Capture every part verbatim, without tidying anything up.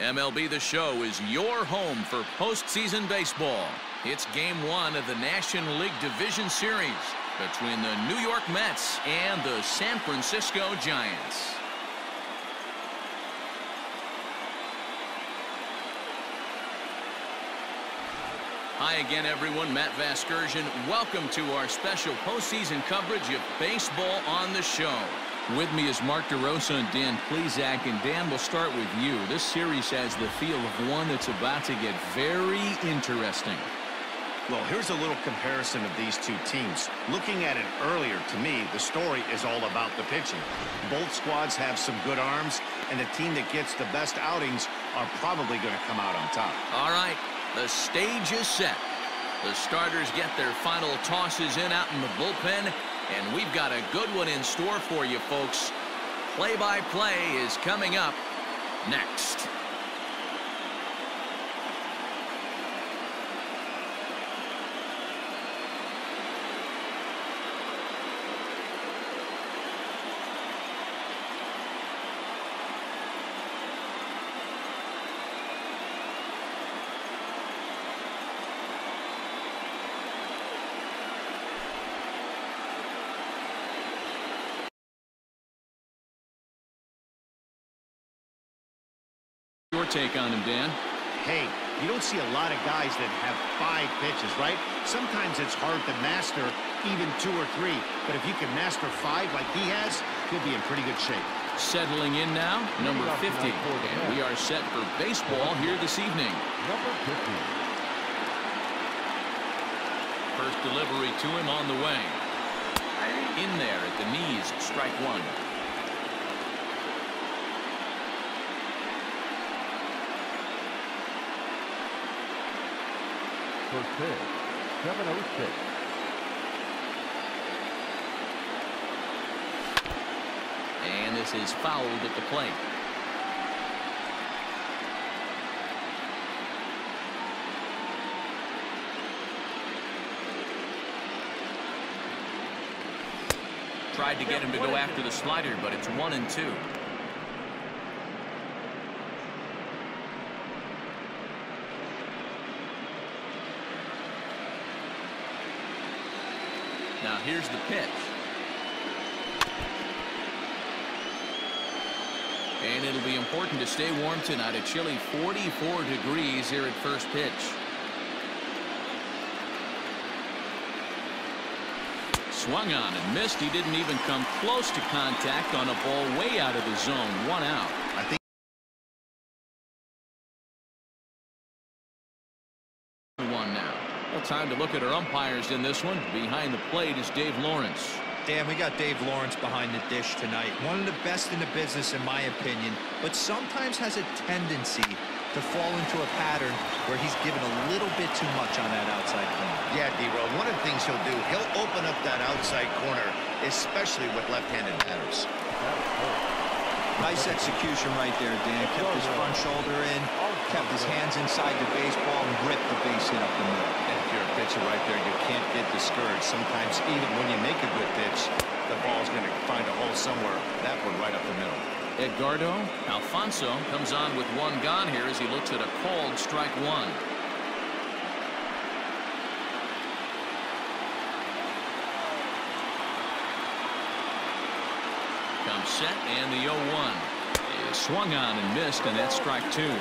M L B The Show is your home for postseason baseball. It's game one of the National League Division Series between the New York Mets and the San Francisco Giants. Hi again, everyone. Matt Vasgersian. Welcome to our special postseason coverage of baseball on the show. With me is Mark DeRosa and Dan Plesac. And Dan, we'll start with you. This series has the feel of one that's about to get very interesting. Well, here's a little comparison of these two teams. Looking at it earlier, to me, the story is all about the pitching. Both squads have some good arms, and the team that gets the best outings are probably going to come out on top. All right, the stage is set. The starters get their final tosses in out in the bullpen, and we've got a good one in store for you, folks. Play-by-play is coming up next. Your take on him, Dan? Hey, you don't see a lot of guys that have five pitches, right? Sometimes it's hard to master even two or three, but if you can master five like he has, he'll be in pretty good shape. Settling in now, number fifty, and we are set for baseball here this evening. Number fifty. First delivery to him on the way. In there at the knees, strike one. First pitch, seven oh six. And this is fouled at the plate. Tried to get him to go after the slider, but it's one and two. Now here's the pitch. And it'll be important to stay warm tonight. A chilly forty-four degrees here at first pitch. Swung on and missed. He didn't even come close to contact on a ball way out of the zone. One out. I think one now. Well, time to look at our umpires in this one. Behind the plate is Dave Lawrence. Dan, we got Dave Lawrence behind the dish tonight. One of the best in the business, in my opinion, but sometimes has a tendency to fall into a pattern where he's given a little bit too much on that outside corner. Yeah, D-Roll, one of the things he'll do, he'll open up that outside corner, especially with left-handed batters. Nice execution right there, Dan. Kept his front shoulder in, kept his hands inside the baseball, and ripped the base hit up the middle. And if you're a pitcher right there, you can't get discouraged. Sometimes even when you make a good pitch, the ball's going to find a hole somewhere. That one right up the middle. Edgardo Alfonso comes on with one gone here as he looks at a called strike one. Comes set, and the oh one is swung on and missed, and that's strike two.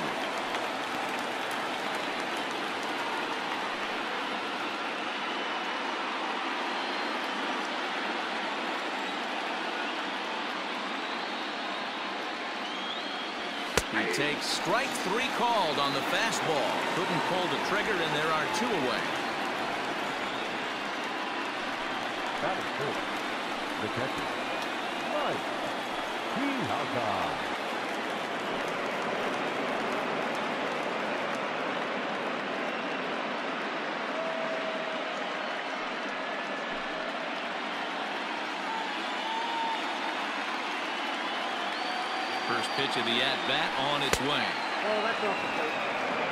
He takes strike three called on the fastball. Couldn't pull the trigger, and there are two away. That is four. The catcher. Right. Hee-haw-haw. First pitch of the at-bat on its way. Oh, that's off the plate.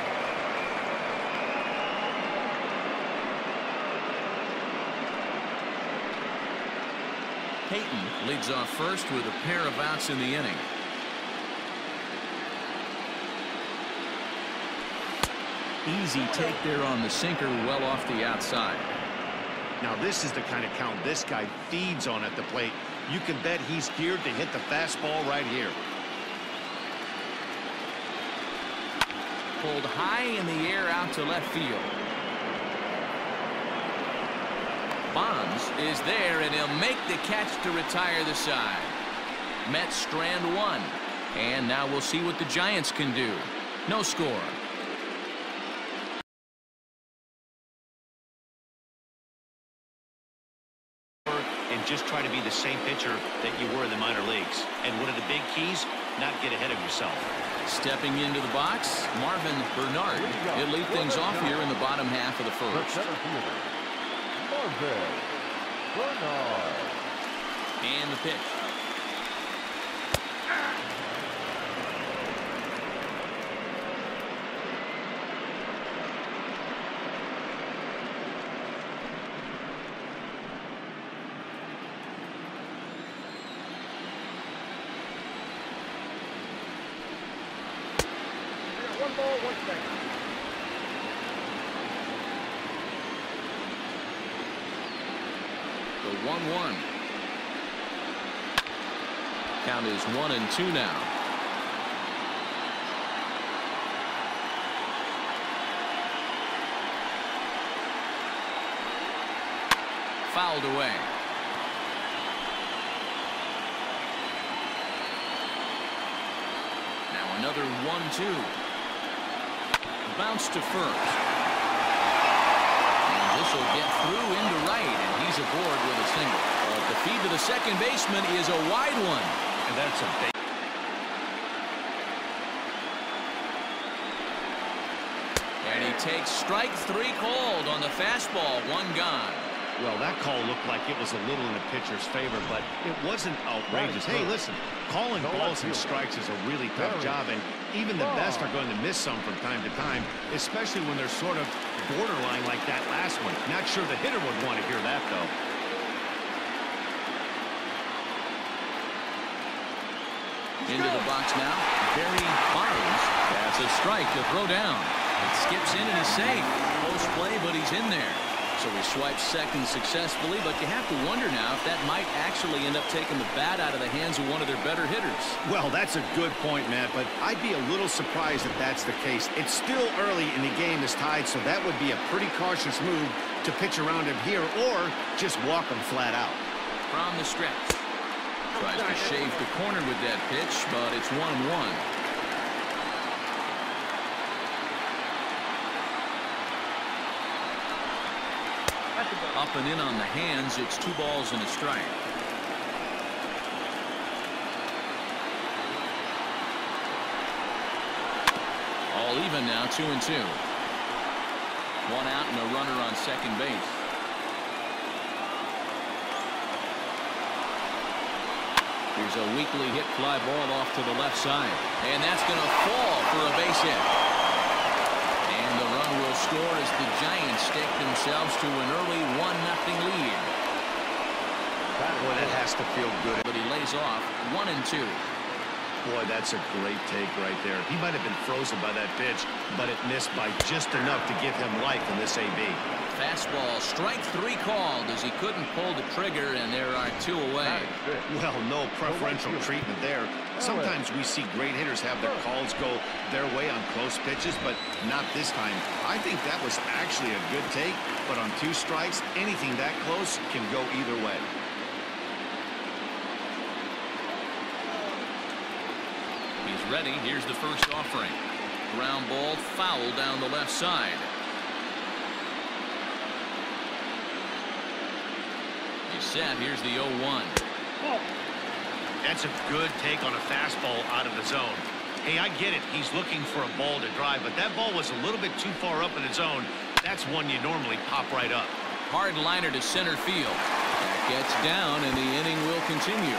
Payton leads off first with a pair of outs in the inning. Easy take there on the sinker, well off the outside. Now this is the kind of count this guy feeds on at the plate. You can bet he's geared to hit the fastball right here. Pulled high in the air out to left field. Bonds is there, and he'll make the catch to retire the side. Mets strand one. And now we'll see what the Giants can do. No score. And just try to be the same pitcher that you were in the minor leagues. And one of the big keys, not get ahead of yourself. Stepping into the box, Marvin Benard. He'll lead things off here in the bottom half of the first. Marvin Benard. And the pitch. One ball, one strike. The one one. Count is one and two now. Fouled away. Now another one two. Bounce to first. And this will get through into right, and he's aboard with a single. But the feed to the second baseman is a wide one. And that's a big. And he takes strike three called on the fastball, one gone. Well, that call looked like it was a little in the pitcher's favor, but it wasn't outrageous. Hey, listen, calling balls and strikes is a really tough job, and even the best are going to miss some from time to time, especially when they're sort of borderline like that last one. Not sure the hitter would want to hear that, though. Into the box now, Barry Bonds. That's a strike to throw down. It skips in and he's safe. Close play, but he's in there. So he swipes second successfully, but you have to wonder now if that might actually end up taking the bat out of the hands of one of their better hitters. Well, that's a good point, Matt, but I'd be a little surprised if that's the case. It's still early and the game is tied, so that would be a pretty cautious move to pitch around him here or just walk him flat out. From the stretch. Tries to shave the corner with that pitch, but it's one and one. Up and in on the hands. It's two balls and a strike. All even now, two and two. One out and a runner on second base. Here's a weakly hit fly ball off to the left side. And that's going to fall for a base hit. And the run will score as the Giants stake themselves to an early one nothing lead. Boy, that has to feel good. But he lays off one and two. Boy, that's a great take right there. He might have been frozen by that pitch, but it missed by just enough to give him life in this A B. Fastball, strike three called as he couldn't pull the trigger, and there are two away. Well, no preferential treatment there. Sometimes we see great hitters have their calls go their way on close pitches, but not this time. I think that was actually a good take, but on two strikes, anything that close can go either way. He's ready. Here's the first offering. Ground ball foul down the left side. He's set. Here's the oh one. That's a good take on a fastball out of the zone. Hey, I get it. He's looking for a ball to drive, but that ball was a little bit too far up in the zone. That's one you normally pop right up. Hard liner to center field. That gets down, and the inning will continue.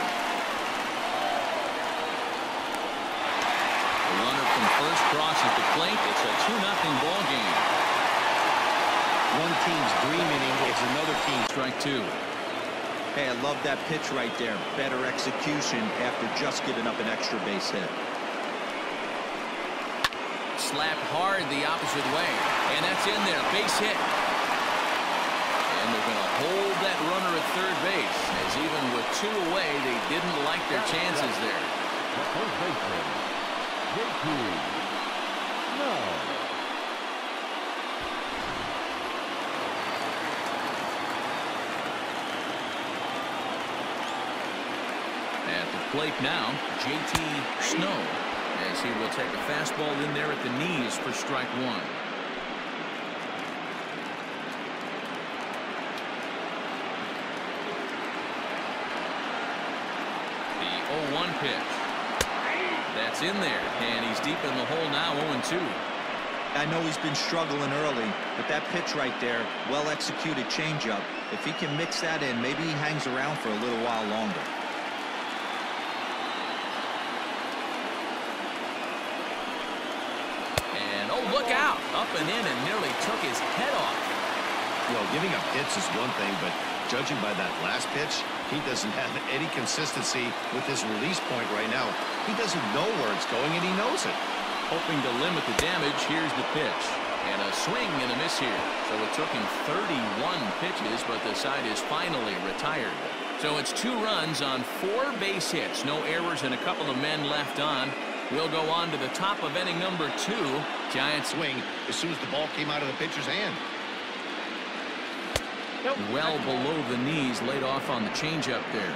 The runner from first crosses the plate. It's a two nothing ball game. One team's dream inning is another team's strike two. Hey, I love that pitch right there. Better execution after just giving up an extra base hit. slapped hard the opposite way. And that's in there. Base hit. And they're going to hold that runner at third base, as even with two away, they didn't like their chances there. The first baseman, Jay Payton. No. At the plate now, J T Snow, as he will take a fastball in there at the knees for strike one. The oh one pitch. That's in there, and he's deep in the hole now, oh and two. I know he's been struggling early, but that pitch right there, well-executed changeup. If he can mix that in, maybe he hangs around for a little while longer. Look out. Up and in and nearly took his head off. You know, giving up hits is one thing, but judging by that last pitch, he doesn't have any consistency with his release point right now. He doesn't know where it's going, and he knows it. Hoping to limit the damage, here's the pitch. And a swing and a miss here. So it took him thirty-one pitches, but the side is finally retired. So it's two runs on four base hits. No errors and a couple of men left on. We'll go on to the top of inning number two. Giants swing as soon as the ball came out of the pitcher's hand. Nope. Well below the knees, laid off on the changeup there.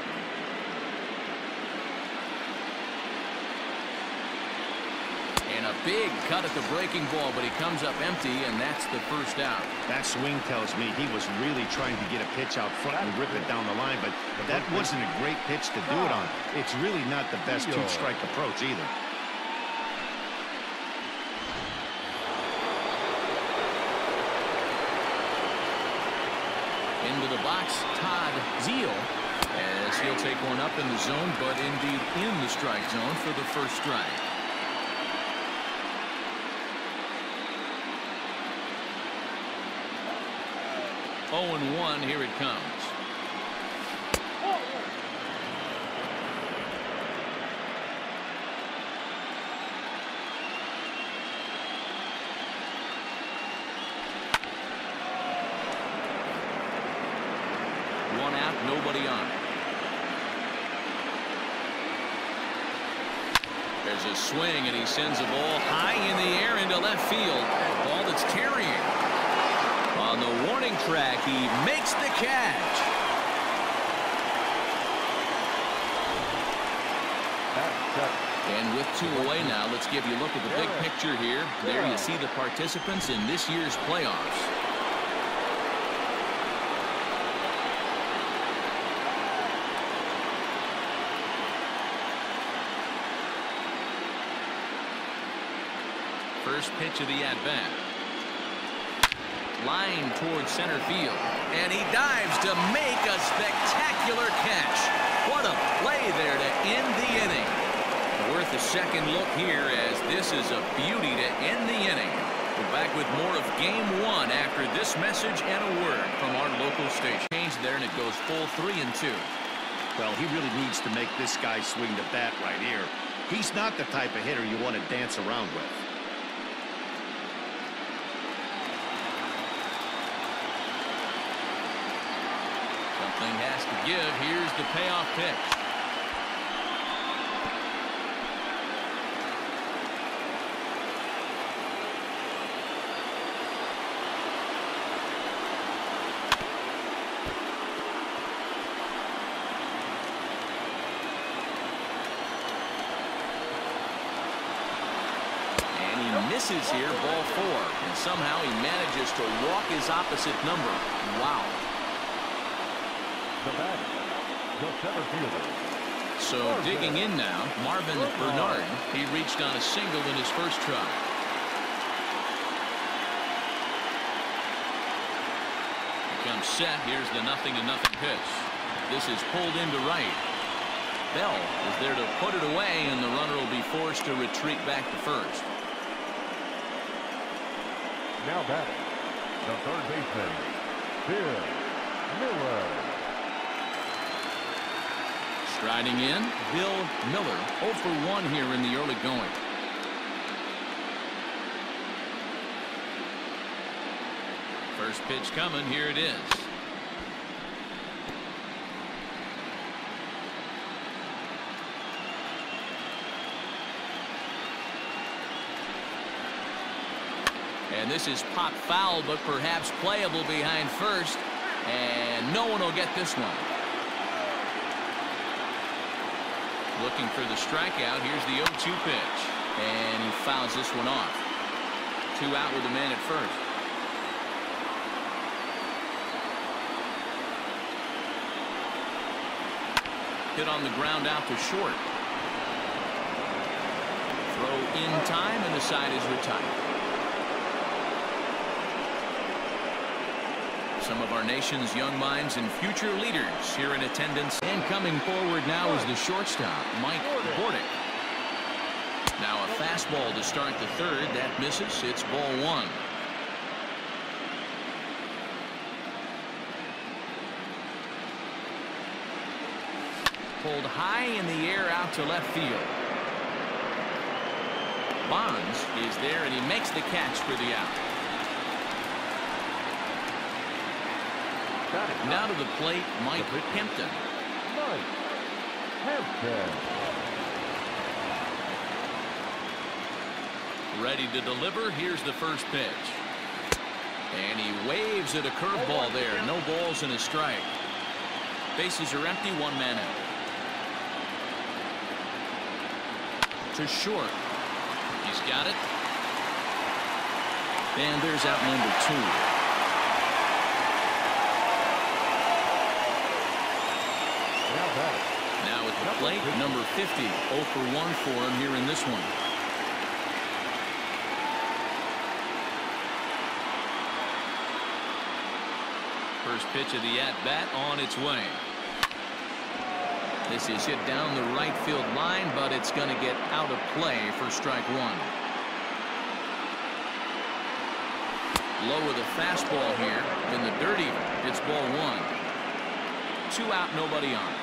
And a big cut at the breaking ball, but he comes up empty, and that's the first out. That swing tells me he was really trying to get a pitch out front and rip it down the line, but that wasn't a great pitch to do it on. It's really not the best two-strike approach either. Into the box, Todd Zeal, as he'll take one up in the zone, but indeed in the strike zone for the first strike. oh and one, here it comes. One out, nobody on. There's a swing, and he sends a ball high in the air into left field. A ball that's carrying. On the warning track, he makes the catch. And with two away now, let's give you a look at the big picture here. There you see the participants in this year's playoffs. First pitch of the at-bat. Line towards center field, and he dives to make a spectacular catch. What a play there to end the inning. Worth a second look here, as this is a beauty to end the inning. We're back with more of game one after this message and a word from our local station. Change there, and it goes full three and two. Well, he really needs to make this guy swing the bat right here. He's not the type of hitter you want to dance around with. Something has to give. Here's the payoff pitch. And he misses here, ball four. And somehow he manages to walk his opposite number. Wow. The batter, the center fielder. So digging in now, Marvin Benard. He reached on a single in his first try. He comes set. Here's the nothing to nothing pitch. This is pulled into right. Bell is there to put it away, and the runner will be forced to retreat back to first. Now batting, the third baseman, Bill Mueller. Striding in, Bill Mueller, oh for one here in the early going. First pitch coming. Here it is. And this is pop foul, but perhaps playable behind first. And no one will get this one. Looking for the strikeout. Here's the oh two pitch. And he fouls this one off. Two out with a man at first. Hit on the ground out to short. Throw in time, and the side is retired. Some of our nation's young minds and future leaders here in attendance. And coming forward now is the shortstop, Mike Bordick. Now a fastball to start the third. That misses. It's ball one. Pulled high in the air out to left field. Bonds is there, and he makes the catch for the out. Now to the plate, Mike Hampton. Hampton. Ready to deliver. Here's the first pitch. And he waves at a curveball there. No balls and a strike. Bases are empty. One man out. To short. He's got it. And there's out number two. Now at the plate, number fifty. oh for one for him here in this one. First pitch of the at-bat on its way. This is hit down the right field line, but it's going to get out of play for strike one. Low with a fastball here in the dirt even. It's ball one. Two out, nobody on.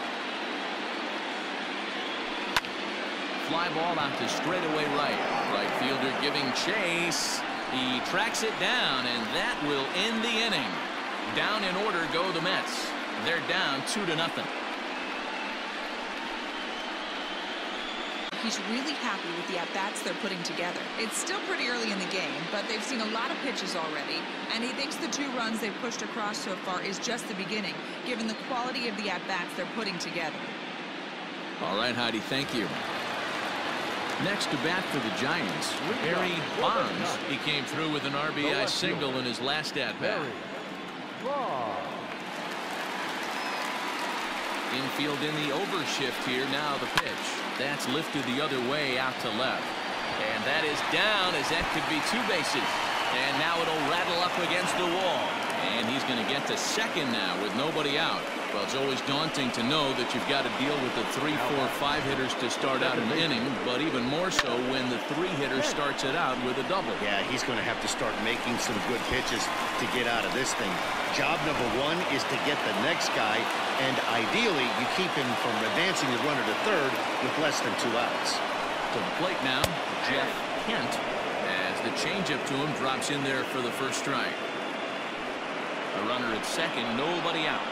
Fly ball out to straightaway right. Right fielder giving chase. He tracks it down, and that will end the inning. Down in order go the Mets. They're down two to nothing. He's really happy with the at-bats they're putting together. It's still pretty early in the game, but they've seen a lot of pitches already, and he thinks the two runs they've pushed across so far is just the beginning, given the quality of the at-bats they're putting together. All right, Heidi, thank you. Next to bat for the Giants, Barry Bonds. He came through with an R B I single in his last at-bat. Infield in the overshift here. Now the pitch. That's lifted the other way out to left. And that is down, as that could be two bases. And now it'll rattle up against the wall. And he's going to get to second now with nobody out. Well, it's always daunting to know that you've got to deal with the three, four, five hitters to start out an inning, but even more so when the three hitter starts it out with a double. Yeah, he's going to have to start making some good pitches to get out of this thing. Job number one is to get the next guy, and ideally you keep him from advancing the runner to third with less than two outs. To the plate now, Jeff Kent, as the changeup to him drops in there for the first strike. A runner at second, nobody out.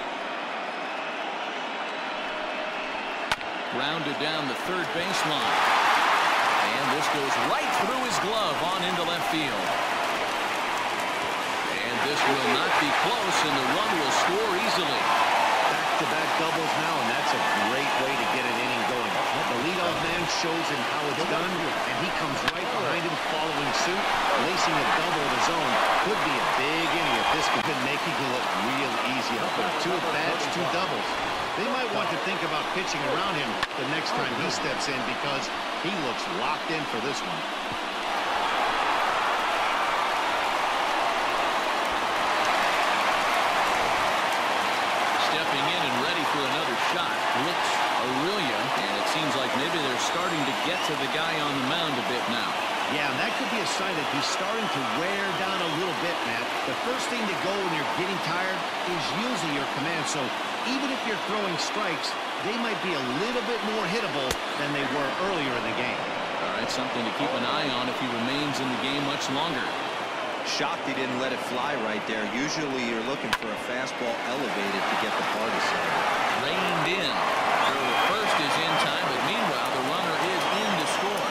Grounded down the third baseline. And this goes right through his glove on into left field. And this will not be close, and the run will score easily. Back-to-back doubles now, and that's a great way to get an inning going. The leadoff man shows him how it's done, and he comes right behind him following suit. Lacing a double of his own could be a big inning if this could make it look real easy. Two at-bats, two doubles. They might want to think about pitching around him the next time he steps in, because he looks locked in for this one. Stepping in and ready for another shot, Rich Aurillia, and it seems like maybe they're starting to get to the guy on the mound a bit now. Yeah, and that could be a sign that he's starting to wear down a little bit, Matt. The first thing to go when you're getting tired is usually your command. So even if you're throwing strikes, they might be a little bit more hittable than they were earlier in the game. All right, something to keep an eye on if he remains in the game much longer. Shocked he didn't let it fly right there. Usually you're looking for a fastball elevated to get the party started. Reined in. So the first is in time, but meanwhile the runner is in to score.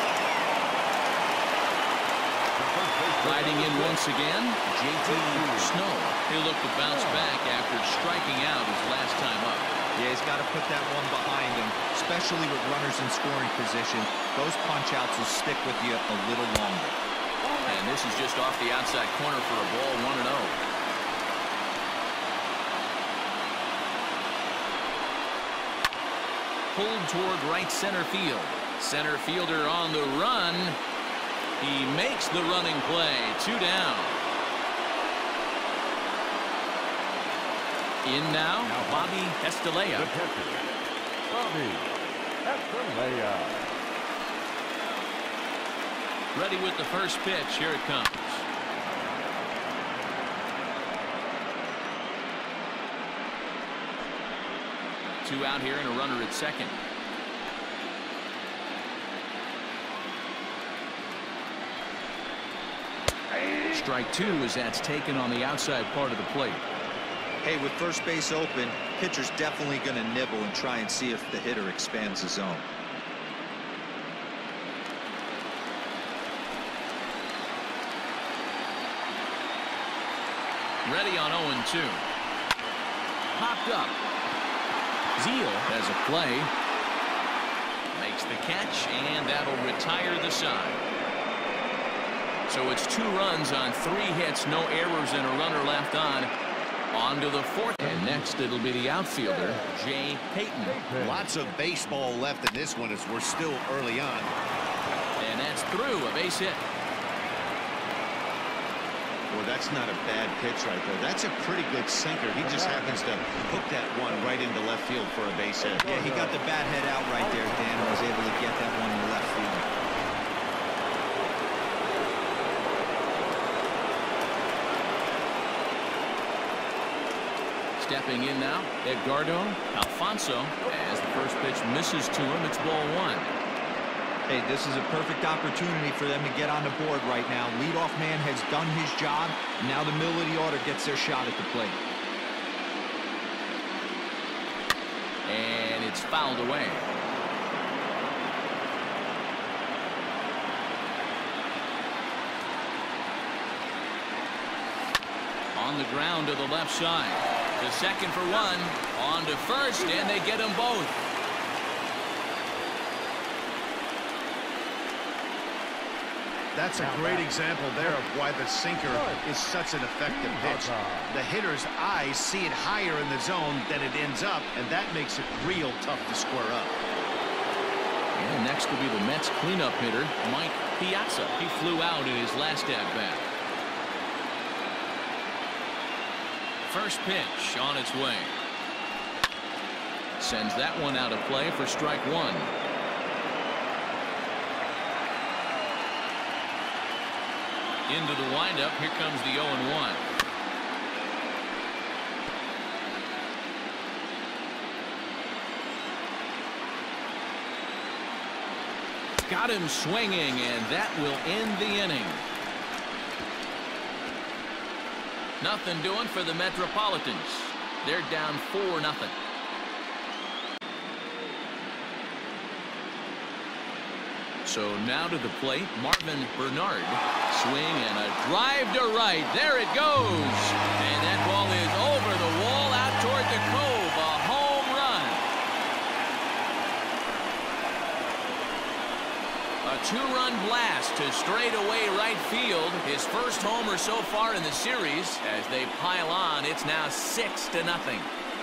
Riding in once again, J T Snow. He'll look to bounce back after striking out his last time up. Yeah, he's got to put that one behind him, especially with runners in scoring position. Those punch-outs will stick with you a little longer. And this is just off the outside corner for a ball, one and oh. Pulled toward right center field. Center fielder on the run. He makes the running play. Two down. In now, now Bobby Estalella. The catcher, Bobby Estalella. Ready with the first pitch. Here it comes. Two out here and a runner at second. Strike two as that's taken on the outside part of the plate. Hey, with first base open, pitcher's definitely going to nibble and try and see if the hitter expands the zone. Ready on oh and two. Popped up. Zeal has a play. Makes the catch, and that'll retire the side. So it's two runs on three hits, no errors, and a runner left on. On to the fourth. And next it'll be the outfielder, Jay Payton. Lots of baseball left in this one as we're still early on. And that's through, a base hit. Well, that's not a bad pitch right there. That's a pretty good sinker. He just happens to hook that one right into left field for a base hit. Yeah, he got the bat head out right there, Dan, and was able to get that one in left field. Stepping in now, Edgardo Alfonso. As the first pitch misses to him, it's ball one. Hey, this is a perfect opportunity for them to get on the board right now. Leadoff man has done his job. Now the middle of the order gets their shot at the plate. And it's fouled away. On the ground to the left side. To second for one. On to first, and they get them both. That's a great example there of why the sinker is such an effective pitch. The hitter's eyes see it higher in the zone than it ends up, and that makes it real tough to square up. And next will be the Mets cleanup hitter, Mike Piazza. He flew out in his last at-bat. First pitch on its way. Sends that one out of play for strike one. Into the windup. Here comes the oh and one. Got him swinging, and that will end the inning. Nothing doing for the Metropolitans. They're down four nothing. So now to the plate, Marvin Benard. Swing and a drive to right. There it goes. And that ball is over the wall out toward the Cove. A home run. A two-run blast to straightaway right field. His first homer so far in the series. As they pile on, it's now six to nothing.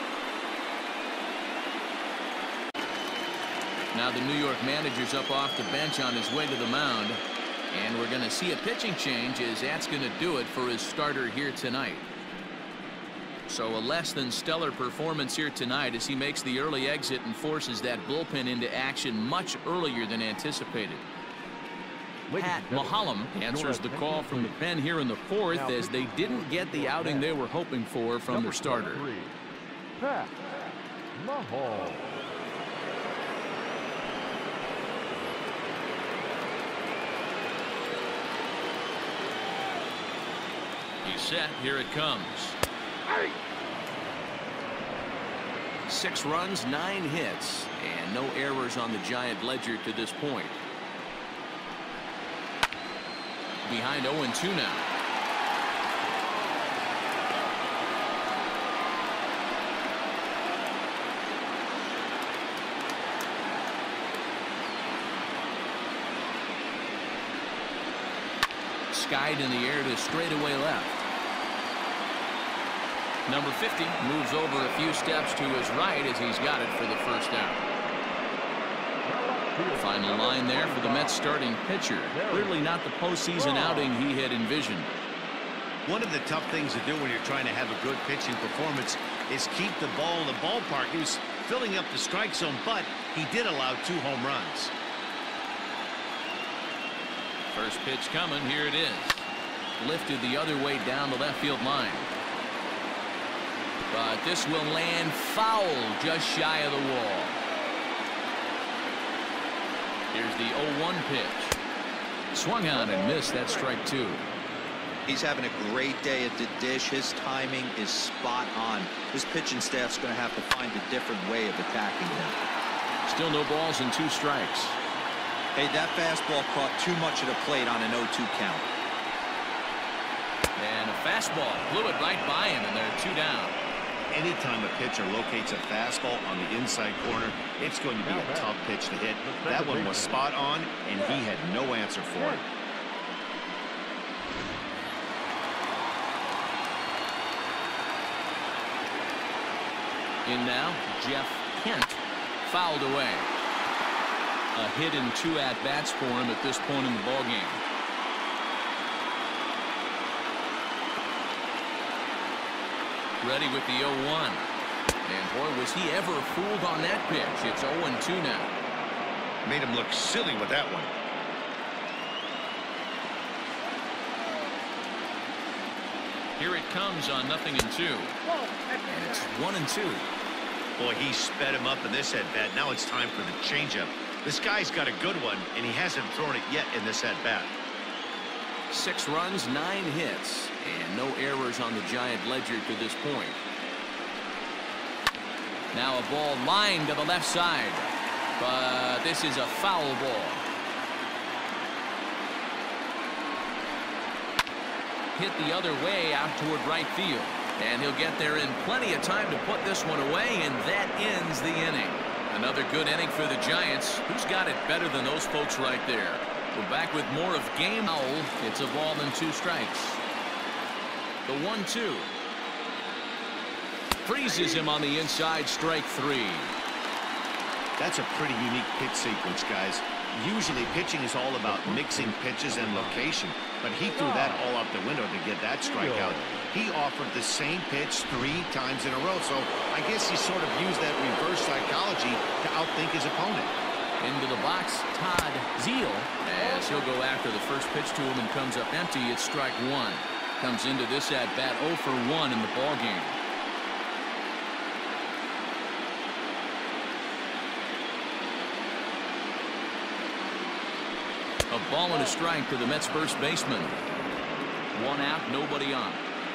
Now the New York manager's up off the bench on his way to the mound. And we're going to see a pitching change as that's going to do it for his starter here tonight. So a less than stellar performance here tonight as he makes the early exit and forces that bullpen into action much earlier than anticipated. Pat Mahallam answers the call from the pen here in the fourth as they didn't get the outing they were hoping for from their starter. Pat Mahallam. He's set. Here it comes. Six runs, nine hits, and no errors on the Giant ledger to this point. Behind oh and two now. Skied in the air to straightaway left. Number fifty moves over a few steps to his right as he's got it for the first out. Final line there for the Mets starting pitcher. Clearly not the postseason outing he had envisioned. One of the tough things to do when you're trying to have a good pitching performance is keep the ball in the ballpark. He was filling up the strike zone, but he did allow two home runs. First pitch coming. Here it is. Lifted the other way down the left field line. But this will land foul just shy of the wall. Here's the oh one pitch. Swung on and missed. That strike two. He's having a great day at the dish. His timing is spot on. His pitching staff's going to have to find a different way of attacking him. Still no balls and two strikes. Hey, that fastball caught too much of the plate on an oh two count. And a fastball blew it right by him, and they're two down. Anytime a pitcher locates a fastball on the inside corner, it's going to be a tough pitch to hit. That one was spot on, and he had no answer for it. In now, Jeff Kent fouled away. A hit and two at-bats for him at this point in the ballgame. Ready with the oh one. And boy, was he ever fooled on that pitch. It's oh and two now. Made him look silly with that one. Here it comes on nothing and two. And it's one and two. Boy, he sped him up in this at-bat. Now it's time for the changeup. This guy's got a good one, and he hasn't thrown it yet in this at-bat. Six runs, nine hits, and no errors on the Giant ledger to this point. Now a ball lined to the left side, but this is a foul ball. Hit the other way out toward right field, and he'll get there in plenty of time to put this one away, and that ends the inning. Another good inning for the Giants. Who's got it better than those folks right there? We're back with more of Game Owl. It's a ball and two strikes. The one two. Freezes him on the inside, strike three. That's a pretty unique pitch sequence, guys. Usually pitching is all about mixing pitches and location, but he threw that all out the window to get that strikeout. He offered the same pitch three times in a row, so I guess he sort of used that reverse psychology to outthink his opponent. Into the box, Todd Zeal, as he'll go after the first pitch to him and comes up empty. It's strike one. Comes into this at bat oh for one in the ball game. A ball and a strike to the Mets first baseman. One out, nobody on.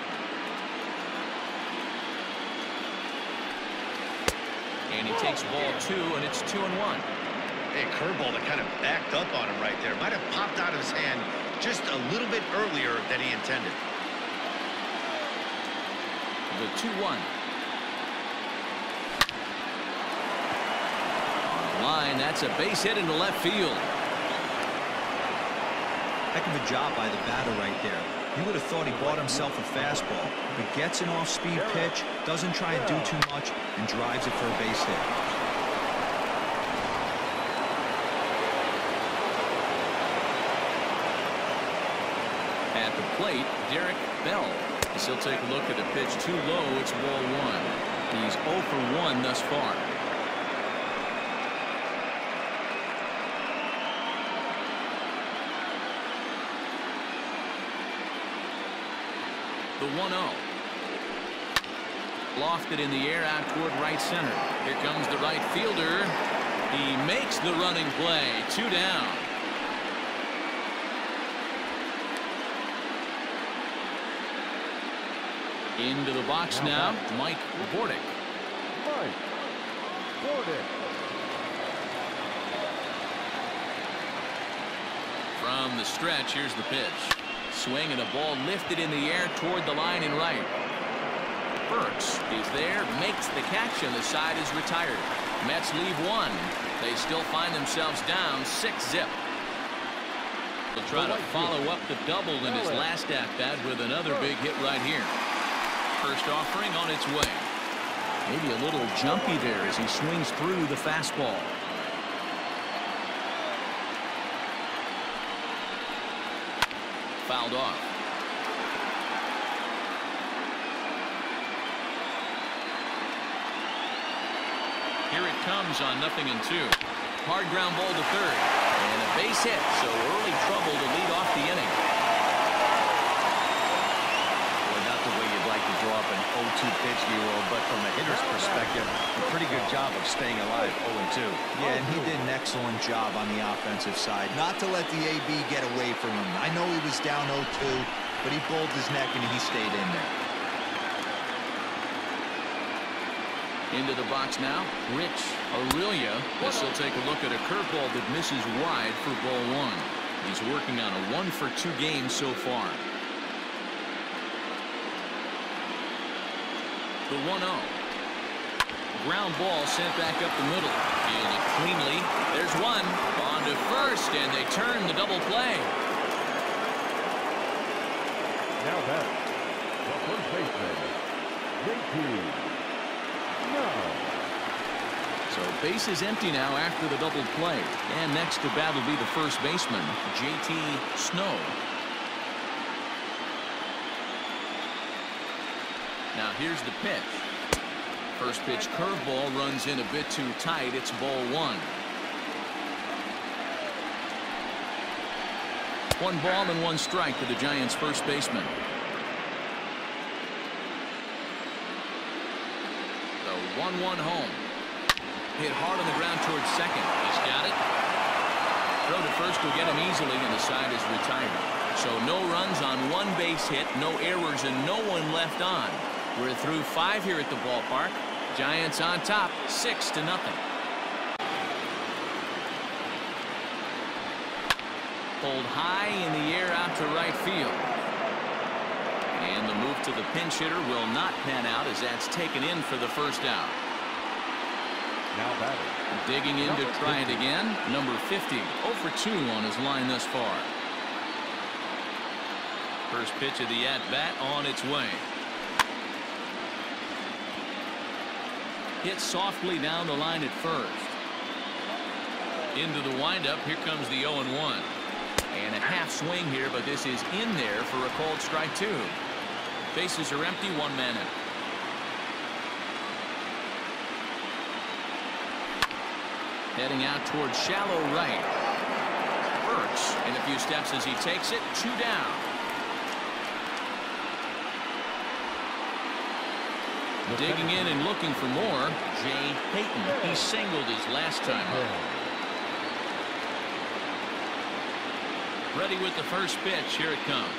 And he takes ball two, and it's two and one. Hey, curveball that kind of backed up on him right there. Might have popped out of his hand just a little bit earlier than he intended. The two one. On the line, that's a base hit into left field. Heck of a job by the batter right there. You would have thought he bought himself a fastball, but gets an off-speed pitch, doesn't try and do too much, and drives it for a base hit. At the plate, Derek Bell. As he'll take a look at the pitch too low, it's ball one. He's oh for one thus far. The one oh. Lofted in the air out toward right center. Here comes the right fielder. He makes the running play. Two down. Into the box now, Mike Bordick. Mike Bordick. From the stretch, here's the pitch. Swing and a ball lifted in the air toward the line and right. Burks is there, makes the catch, and the side is retired. Mets leave one. They still find themselves down six zip. He'll try to follow up the double in his last at-bat with another big hit right here. First offering on its way. Maybe a little jumpy there as he swings through the fastball. Fouled off. Here it comes on nothing and two. Hard ground ball to third. And a base hit, so early trouble to lead off the inning. Well, not the way you'd like to draw up an oh two pitch, Nero, but from a hitter's perspective, a pretty good job of staying alive oh and two. Yeah, and he did an excellent job on the offensive side. Not to let the A B get away from him. I know he was down oh two, but he pulled his neck and he stayed in there. Into the box now, Rich Aurillia. This will take a look at a curveball that misses wide for ball one. He's working on a one for two game so far. The one oh. Ground ball sent back up the middle. Fielded cleanly. There's one. On to first, and they turn the double play. Now that the first baseman, Jay Payton. So base is empty now after the double play. And next to bat will be the first baseman, J T Snow. Now here's the pitch. First pitch curveball runs in a bit too tight. It's ball one. One ball and one strike to the Giants' first baseman. one one home. Hit hard on the ground towards second. He's got it. Throw to first will get him easily, and the side is retired. So no runs on one base hit, no errors, and no one left on. We're through five here at the ballpark. Giants on top, six to nothing. Pulled high in the air out to right field. And the move to the pinch hitter will not pan out as that's taken in for the first out. Now batting. Digging in to try it again. Number fifty. oh for two on his line thus far. First pitch of the at-bat on its way. Hit softly down the line at first. Into the windup. Here comes the oh and one. And a half swing here, but this is in there for a called strike two. Bases are empty, one man out. Heading out towards shallow right. Burks in a few steps as he takes it. Two down. Digging in and looking for more. Jay Payton. He singled his last time up. Ready with the first pitch. Here it comes.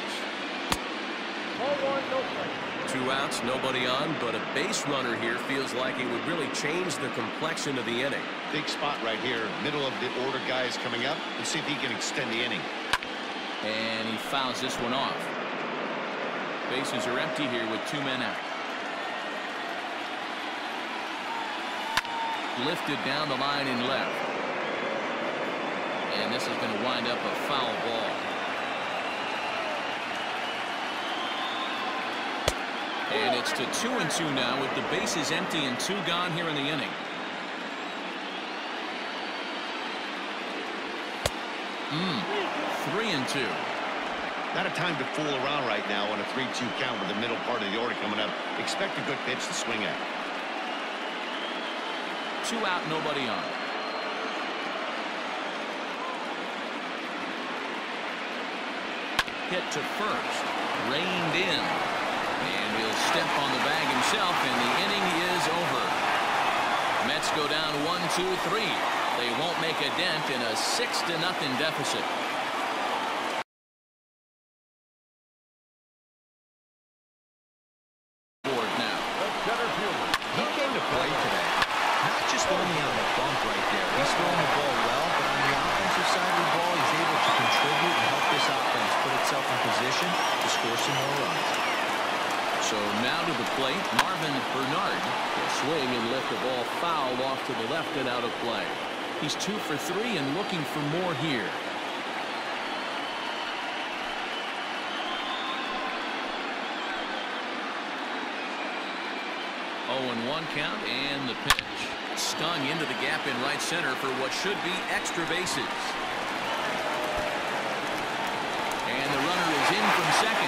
Two outs, nobody on, but a base runner here feels like it would really change the complexion of the inning. Big spot right here. Middle of the order guys coming up. Let's see if he can extend the inning. And he fouls this one off. Bases are empty here with two men out. Lifted down the line and left. And this is going to wind up a foul ball. And it's to two and two now with the bases empty and two gone here in the inning. Mm, three and two. Not a time to fool around right now on a three two count with the middle part of the order coming up. Expect a good pitch to swing at. Two out, nobody on. Hit to first. Reined in. And he'll step on the bag himself, and the inning is over. Mets go down one, two, three. They won't make a dent in a six to nothing deficit. plate, Marvin Benard. A swing and lift the ball foul off to the left and out of play. He's two for three and looking for more here. oh and one count, and the pitch. Stung into the gap in right center for what should be extra bases. And the runner is in from second.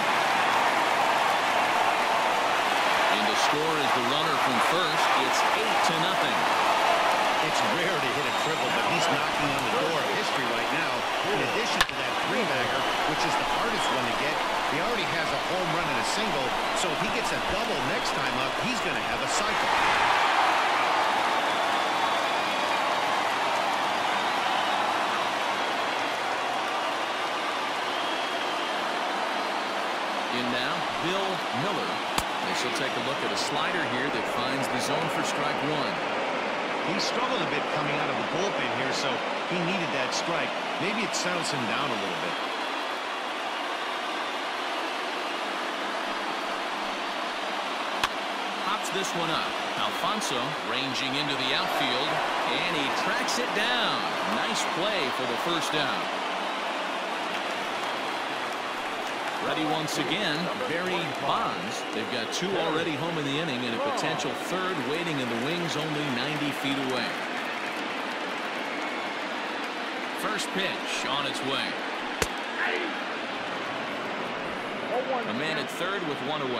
And the score is the runner from first. It's eight to nothing. It's rare to hit a triple, but he's knocking on the door of history right now. In addition to that three-bagger, which is the hardest one to get, he already has a home run and a single, so if he gets a double next time up, he's going to have a cycle. In now, Bill Mueller. This will take a look at a slider here that finds the zone for strike one. He struggled a bit coming out of the bullpen here, so he needed that strike. Maybe it settles him down a little bit. Pops this one up. Alfonso ranging into the outfield, and he tracks it down. Nice play for the first out. Ready once again, Barry Bonds. They've got two already home in the inning and a potential third waiting in the wings only ninety feet away. First pitch on its way. A man at third with one away.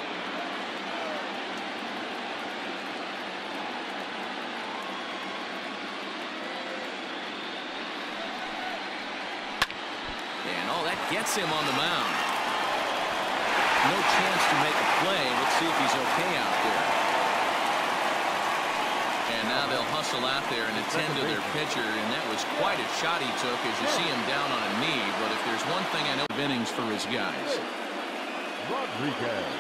And all that gets him on the mound. No chance to make a play. Let's see if he's okay out there. And now they'll hustle out there and attend to their pitcher, and that was quite a shot he took as you see him down on a knee. But if there's one thing I know, innings for his guys. Rodriguez.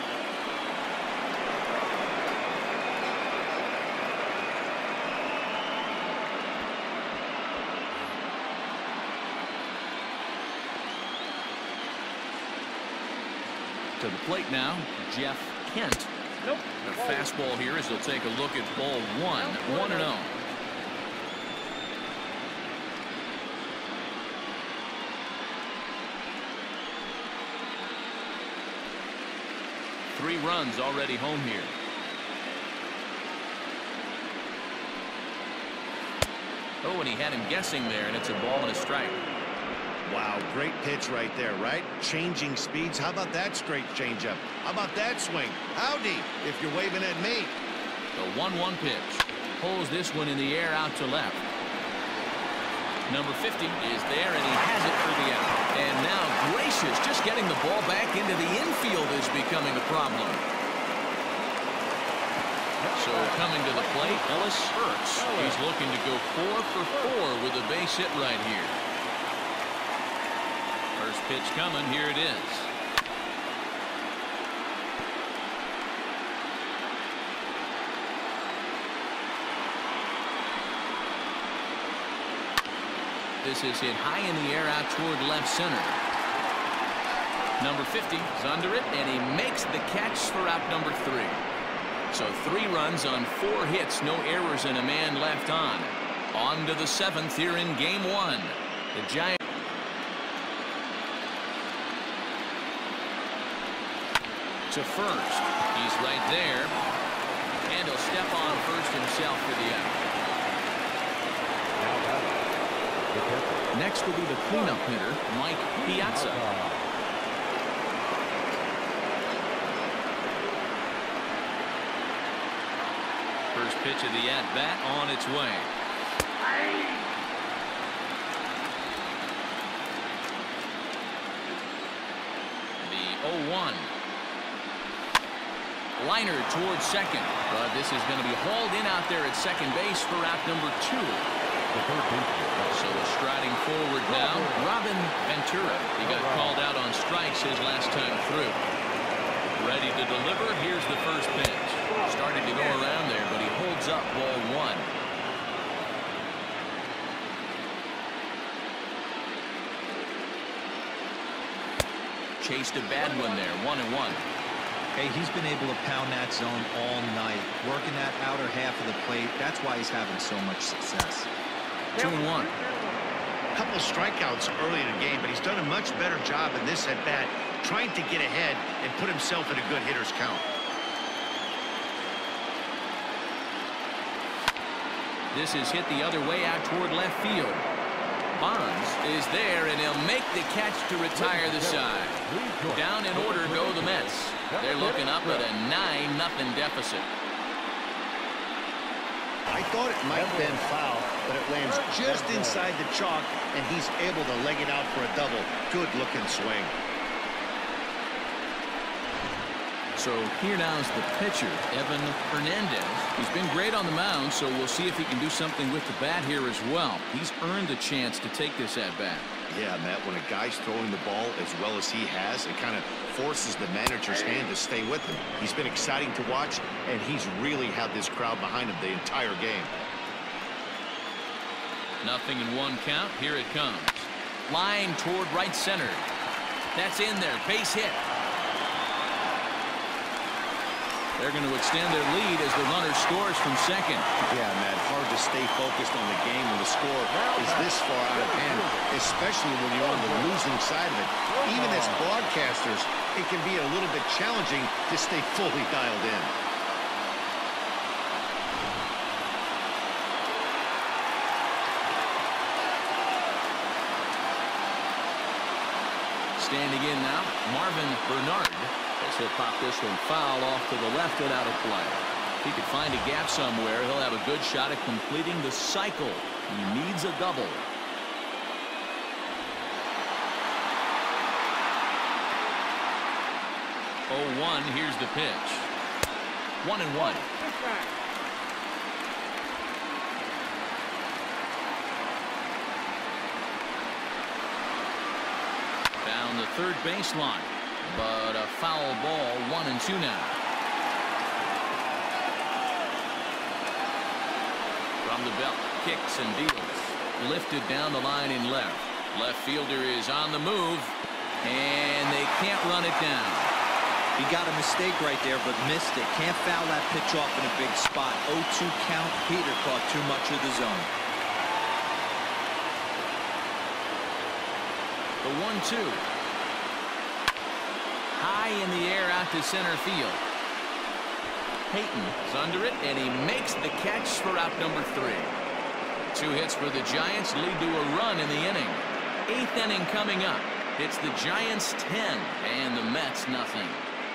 To the plate now, Jeff Kent. Nope. The fastball here as they'll take a look at ball one. one and oh. Three runs already home here. Oh, and he had him guessing there, and it's a ball and a strike. Wow, great pitch right there, right? Changing speeds. How about that straight changeup? How about that swing? Howdy, if you're waving at me. The one one pitch. Pulls this one in the air out to left. Number fifty is there, and he has it for the out. And now, gracious, just getting the ball back into the infield is becoming a problem. So coming to the plate, Ellis Burks. He's looking to go four for four with a base hit right here. First pitch coming. Here it is. This is hit high in the air out toward left center. Number fifty is under it, and he makes the catch for out number three. So three runs on four hits, no errors, and a man left on. On to the seventh here in game one. The Giants. To first. He's right there. And he'll step on first himself for the out. Next will be the cleanup hitter, Mike Piazza. First pitch of the at-bat on its way. The oh one. Liner towards second, but this is going to be hauled in out there at second base for out number two. So striding forward now, Robin Ventura. He got called out on strikes his last time through. Ready to deliver. Here's the first pitch. Started to go around there, but he holds up ball one. Chased a bad one there, one and one. Hey, he's been able to pound that zone all night, working that outer half of the plate. That's why he's having so much success. Two and one. A couple of strikeouts early in the game, but he's done a much better job in this at-bat, trying to get ahead and put himself in a good hitter's count. This is hit the other way out toward left field. Bonds is there, and he'll make the catch to retire the side. Down in order go the Mets. They're looking up at a nine nothing deficit. I thought it might have been foul, but it lands just inside the chalk, and he's able to leg it out for a double. Good-looking swing. So here now is the pitcher, Livan Hernandez. He's been great on the mound, so we'll see if he can do something with the bat here as well. He's earned a chance to take this at-bat. Yeah, Matt, when a guy's throwing the ball as well as he has, it kind of forces the manager's hand to stay with him. He's been exciting to watch, and he's really had this crowd behind him the entire game. Nothing in one count. Here it comes. Line toward right center. That's in there. Base hit. They're going to extend their lead as the runner scores from second. Yeah, Matt, hard to stay focused on the game when the score is this far out of hand, especially when you're on the losing side of it. Even as broadcasters, it can be a little bit challenging to stay fully dialed in. Standing in now, Marvin Benard. He'll pop this one foul off to the left and out of play. If he could find a gap somewhere, he'll have a good shot at completing the cycle. He needs a double. oh one, here's the pitch. One and one. Down the third baseline. But a foul ball, one and two now. From the belt, kicks and deals. Lifted down the line in left. Left fielder is on the move, and they can't run it down. He got a mistake right there, but missed it. Can't foul that pitch off in a big spot. oh two count. Peter caught too much of the zone. The one two. High in the air out to center field. Payton is under it, and he makes the catch for out number three. Two hits for the Giants lead to a run in the inning. Eighth inning coming up. It's the Giants ten and the Mets nothing.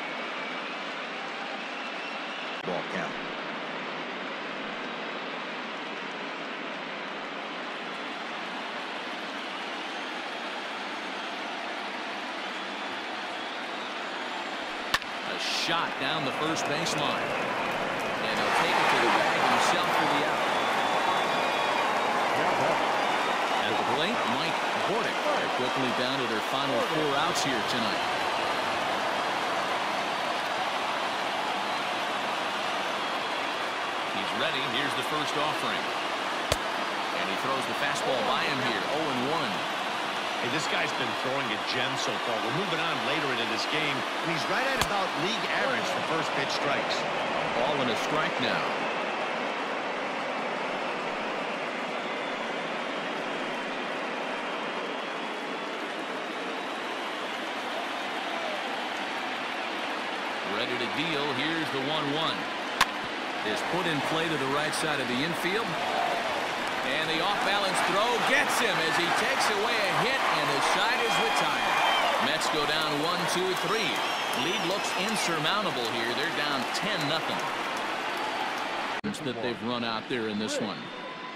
Ball count. Shot down the first baseline, and he'll take it to the bag himself for the out. At the plate, Mike Bordick. They're quickly down to their final four outs here tonight. He's ready. Here's the first offering, and he throws the fastball by him here. oh and one. Hey, this guy's been throwing a gem so far. We're moving on later into this game, and he's right at about league average for first pitch strikes. Ball and a strike now. Ready to deal. Here's the one one. Is put in play to the right side of the infield. And the off-balance throw gets him as he takes away a hit, and his side is retired. Mets go down one, two, three. Lead looks insurmountable here. They're down ten nothing. That they've run out there in this one.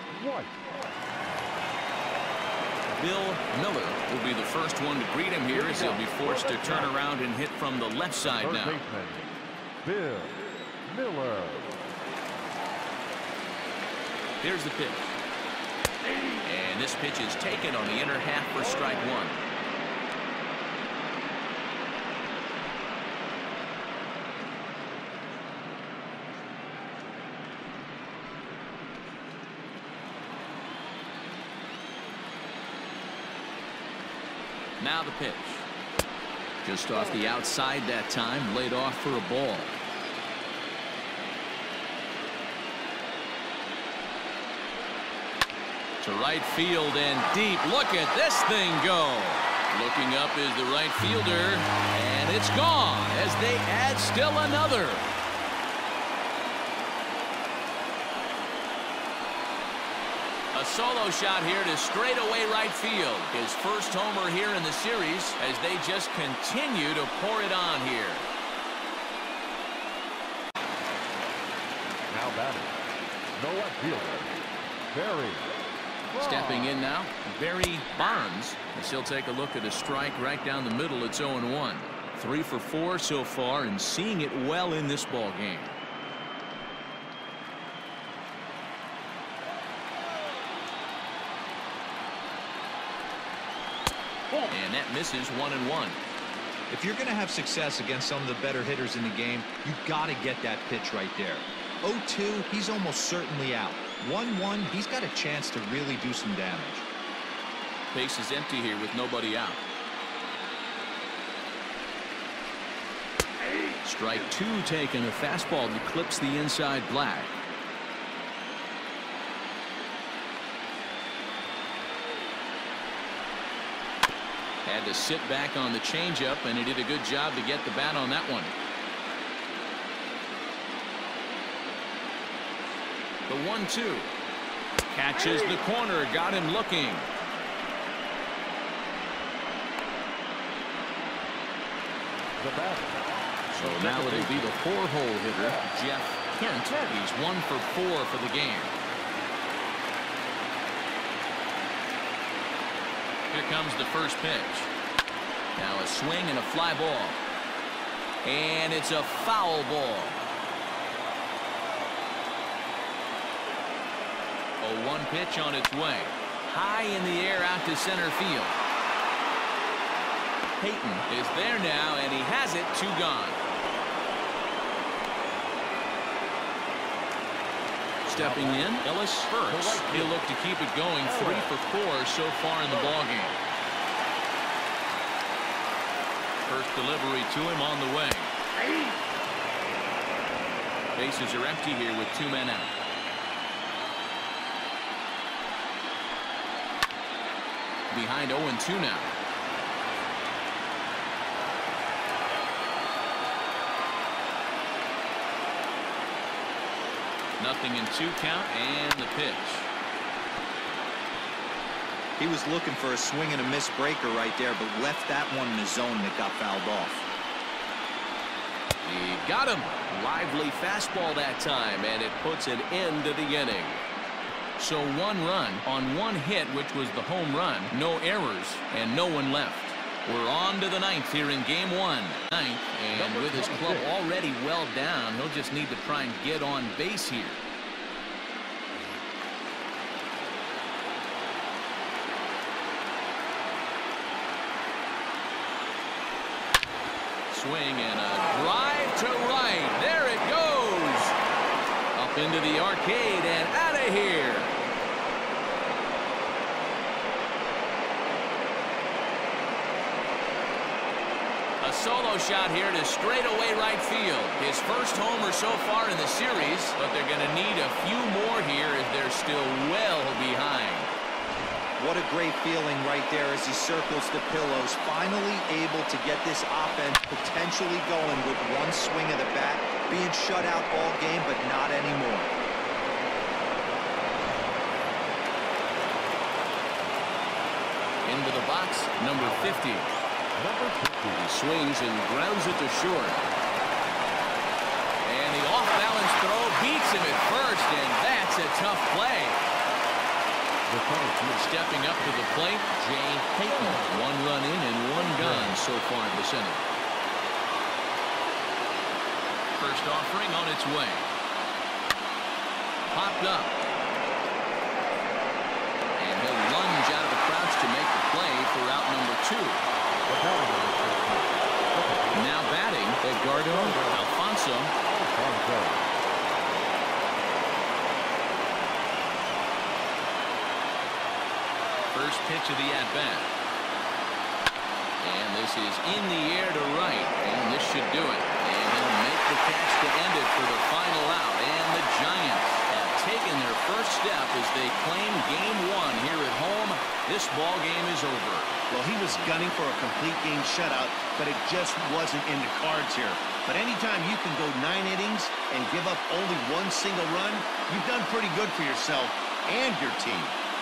Bill Mueller will be the first one to greet him here as he'll be forced to turn around and hit from the left side now. Bill Mueller. Here's the pitch. And this pitch is taken on the inner half for strike one. Now the pitch. Just off the outside that time, laid off for a ball. To right field and deep. Look at this thing go. Looking up is the right fielder, and it's gone as they add still another. A solo shot here to straightaway right field. His first homer here in the series as they just continue to pour it on here. Now batting, the left fielder, Barry. Stepping in now, Barry Bonds. As he'll take a look at a strike right down the middle. It's oh and one. Three for four so far and seeing it well in this ball game. And that misses one and one. If you're going to have success against some of the better hitters in the game, you've got to get that pitch right there. oh two, he's almost certainly out. one one, he's got a chance to really do some damage. Base is empty here with nobody out. Strike two taken. A fastball that clips the inside black. Had to sit back on the changeup, and he did a good job to get the bat on that one. The one two. Catches the corner. Got him looking. The bat. So now it'll be the four-hole hitter, Jeff Kent. He's one for four for the game. Here comes the first pitch. Now a swing and a fly ball. And it's a foul ball. A one pitch on its way. High in the air out to center field. Payton is there now, and he has it. Two gone. Stepping in, Ellis Burks. He'll look to keep it going. Three for four so far in the ballgame. First delivery to him on the way. Bases are empty here with two men out. Behind oh and two now. Nothing in two count, and the pitch. He was looking for a swing and a miss breaker right there, but left that one in the zone that got fouled off. He got him. Lively fastball that time, and it puts an end to the inning. So one run on one hit, which was the home run. No errors, and no one left. We're on to the ninth here in game one. Ninth, and with his club already well down, he'll just need to try and get on base here. Swing and a drive to right. There it goes. Up into the arcade and out of here. A solo shot here to straightaway right field. His first homer so far in the series, but they're going to need a few more here as they're still well behind. What a great feeling right there as he circles the pillows, finally able to get this offense potentially going with one swing of the bat, being shut out all game, but not anymore. Into the box, number fifty. Number fifty. He swings and grounds it to short. And the off-balance throw beats him at first, and that's a tough play. Stepping up to the plate, Jay Payton. One run in and one gone so far in this inning. First offering on its way. Popped up. And he'll lunge out of the crouch to make the play for out number two. Now batting, Edgardo Alfonso. First pitch of the at-bat. And this is in the air to right. And this should do it. And he'll make the catch to end it for the final out. And the Giants have taken their first step as they claim game one here at home. This ball game is over. Well, he was gunning for a complete game shutout, but it just wasn't in the cards here. But anytime you can go nine innings and give up only one single run, you've done pretty good for yourself and your team.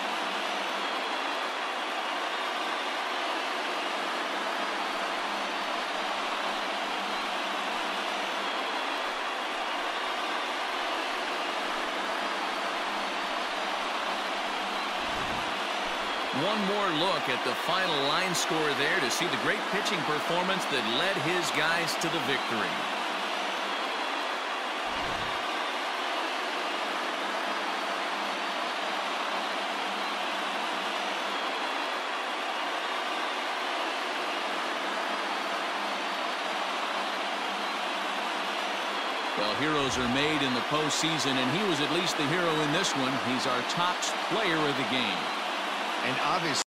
One more look at the final line score there to see the great pitching performance that led his guys to the victory. Well, heroes are made in the postseason, and he was at least the hero in this one. He's our top player of the game. And obviously,